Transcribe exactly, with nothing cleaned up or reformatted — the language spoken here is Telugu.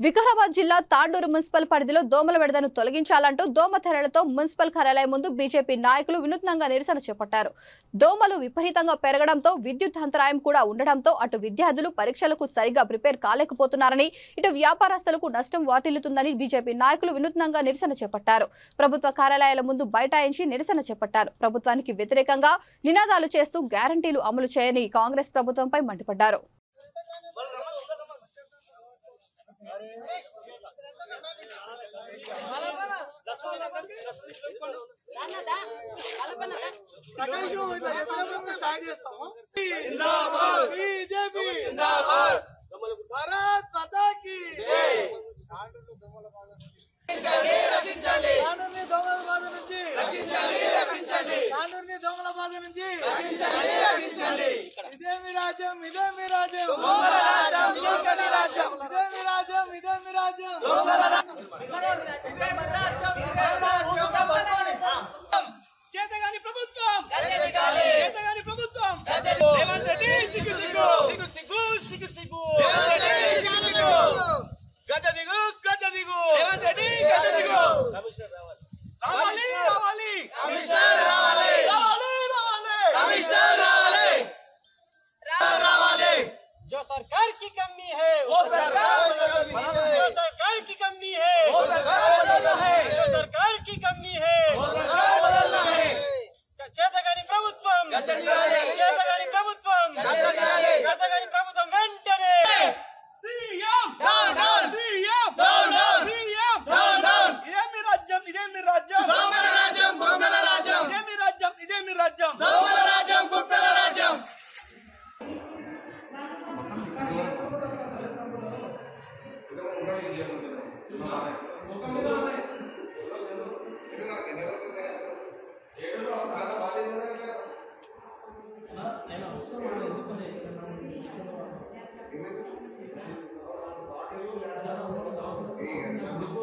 వికారాబాద్ జిల్లా తాండూరు మున్సిపల్ పరిధిలో దోమల బెడదను తొలగించాలంటూ దోమతెరలతో మున్సిపల్ కార్యాలయం ముందు బీజేపీ నాయకులు వినూత్నంగా నిరసన చేపట్టారు. దోమలు విపరీతంగా పెరగడంతో విద్యుత్ అంతరాయం కూడా ఉండడంతో అటు విద్యార్థులు పరీక్షలకు సరిగా ప్రిపేర్ కాలేకపోతున్నారని, ఇటు వ్యాపారస్తులకు నష్టం వాటిల్లుతుందని బీజేపీ నాయకులు వినూత్నంగా నిరసన చేపట్టారు. ప్రభుత్వ కార్యాలయాల ముందు బైఠాయించి నిరసన చేపట్టారు. ప్రభుత్వానికి వ్యతిరేకంగా నినాదాలు చేస్తూ గ్యారంటీలు అమలు చేయని కాంగ్రెస్ ప్రభుత్వంపై మండిపడ్డారు. ఇదేమి రాజ్యం ఇదేమి రాజ్యం ఇదేమి రాజ్యం ఇదేమి రాజ్యం చేతగాని ప్రభుత్వం చేతగాని ప్రభుత్వం రేవంత్ రెడ్డి సిగ్గు సిగ్గు సిగ్గు సిగ్గు సిగ్గు సిగ్గు గడ్డ దిగు గడ్డ దిగు రేవంత్ రెడ్డి గడ్డ దిగు రావాలి రావాలి కమిషనర్ రావాలి రావాలి రావాలి కమిషనర్ రావాలి रावाले जो सरकार की कमी है वो सरकार जो सरकार की कमी है वो सरकार बदलना है जो सरकार की कमी है वो सरकार बदलना है చేతగాని ప్రభుత్వం చేతగాని ప్రభుత్వం చేతగాని ప్రభుత్వం వెంటనే CM down down CM down down CM down down ఇదేమి రాజ్యం ఇదేమి రాజ్యం దోమల రాజ్యం బొంగల రాజ్యం ఇదేమి రాజ్యం ఇదేమి రాజ్యం దోమల రాజ్యం బొంగల రాజ్యం నేను